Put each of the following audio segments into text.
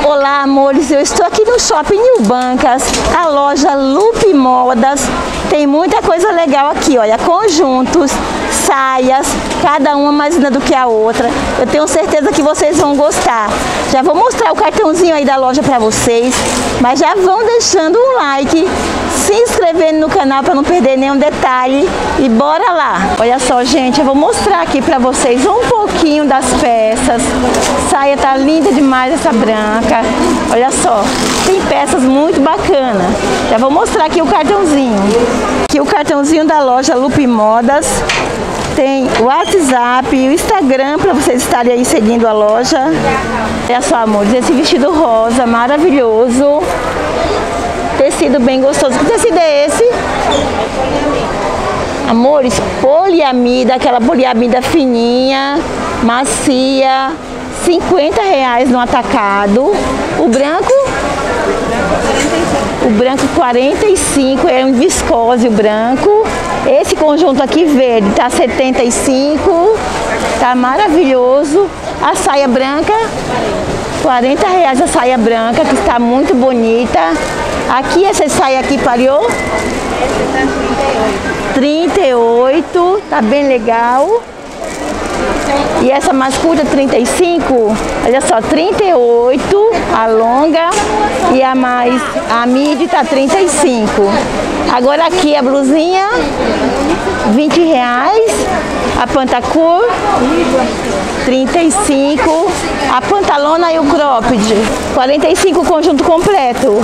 Olá, amores, eu estou aqui no Shopping New Bancas, a loja Lupe Modas. Tem muita coisa legal aqui, olha, conjuntos, saias, cada uma mais linda do que a outra. Eu tenho certeza que vocês vão gostar. Já vou mostrar o cartãozinho aí da loja para vocês, mas já vão deixando um like, se inscrevendo no canal para não perder nenhum detalhe e bora lá. Olha só, gente, eu vou mostrar aqui para vocês um pouquinho das peças. Saia tá linda demais essa branca. Olha só, tem peças muito bacanas. Já vou mostrar aqui o cartãozinho. Aqui o cartãozinho da loja Lupe Modas. Tem o WhatsApp e o Instagram para vocês estarem aí seguindo a loja. Olha só, amores, esse vestido rosa maravilhoso. Tecido bem gostoso. Que tecido é esse? Amores, poliamida, aquela poliamida fininha, macia, R$50 no atacado. O branco? O branco 45, é um viscose o branco. Esse conjunto aqui verde tá 75, tá maravilhoso. A saia branca, R$40 a saia branca, que está muito bonita. Aqui essa saia aqui pariu? Essa tá 38, tá bem legal. E essa mais curta 35, olha só, 38 a longa e a midi tá 35. Agora aqui a blusinha R$20, a pantacur 35, a pantalona e o cropped 45, conjunto completo.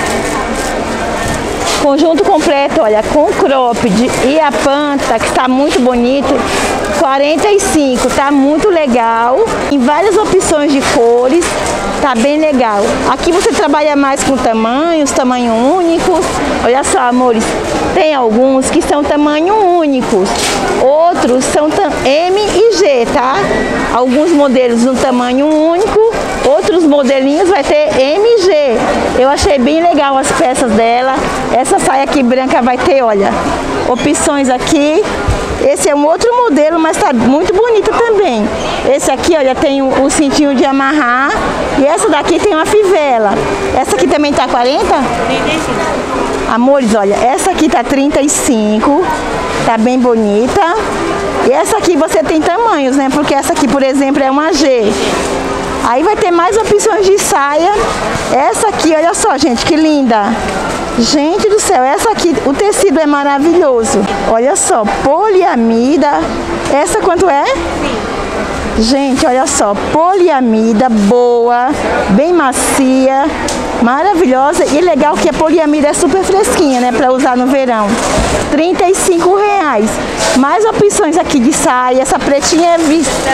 Conjunto completo, olha, com cropped e a panta, que está muito bonito, 45, tá muito legal. Em várias opções de cores, tá bem legal. Aqui você trabalha mais com tamanhos únicos. Olha só, amores, tem alguns que são tamanho únicos, outros são M e G, tá? Alguns modelos no tamanho único, outros modelinhos vai ter M e G. Eu achei bem legal as peças dela. Essa saia aqui branca vai ter, olha, opções aqui. Esse é um outro modelo, mas tá muito bonito também. Esse aqui, olha, tem o cintinho de amarrar. E essa daqui tem uma fivela. Essa aqui também tá 40? 35. Amores, olha, essa aqui tá 35. Tá bem bonita. E essa aqui você tem tamanhos, né? Porque essa aqui, por exemplo, é uma G. Aí vai ter mais opções de saia. Essa aqui, olha só, gente, que linda. Gente do céu, essa aqui, o tecido é maravilhoso. Olha só, poliamida. Essa quanto é? Gente, olha só, poliamida boa, bem macia, maravilhosa. E legal que a poliamida é super fresquinha, né, para usar no verão. R$35. Mais opções aqui de saia. Essa pretinha é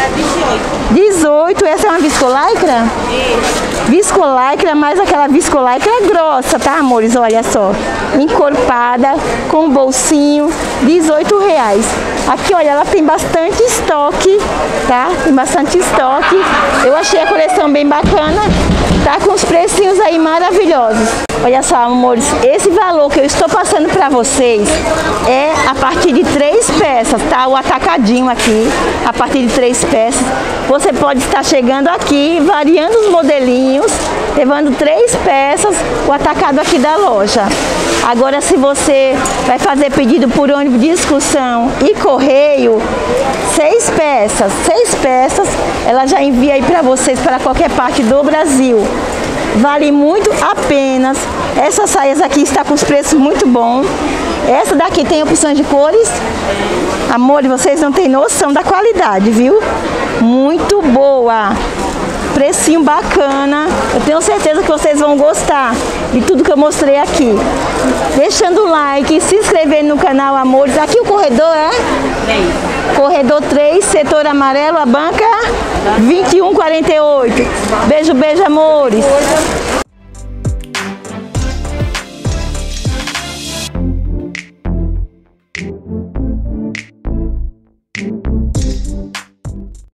18. Essa é uma viscolaicra? Viscolaicra, mais aquela viscolaicra grossa, tá, amores? Olha só, encorpada, com bolsinho, R$18. Aqui, olha, ela tem bastante estoque, tá? Tem bastante estoque. Eu achei a coleção bem bacana, tá com os precinhos aí maravilhosos. Olha só, amores, esse valor que eu estou passando para vocês é a partir de 3 peças, tá? O atacadinho aqui, a partir de 3 peças. Você pode estar chegando aqui, variando os modelinhos, levando 3 peças, o atacado aqui da loja. Agora, se você vai fazer pedido por ônibus de excursão e correio, 6 peças, ela já envia aí para vocês para qualquer parte do Brasil. Vale muito a pena. Essas saias aqui está com os preços muito bons. Essa daqui tem opções de cores. Amor, vocês não têm noção da qualidade, viu? Muito boa. Precinho bacana. Eu tenho certeza que vocês vão gostar de tudo que eu mostrei aqui. Deixando o like, se inscrevendo no canal, amores. Aqui o corredor é? 3. Corredor 3, setor amarelo, a banca 2148. Beijo, beijo, amores.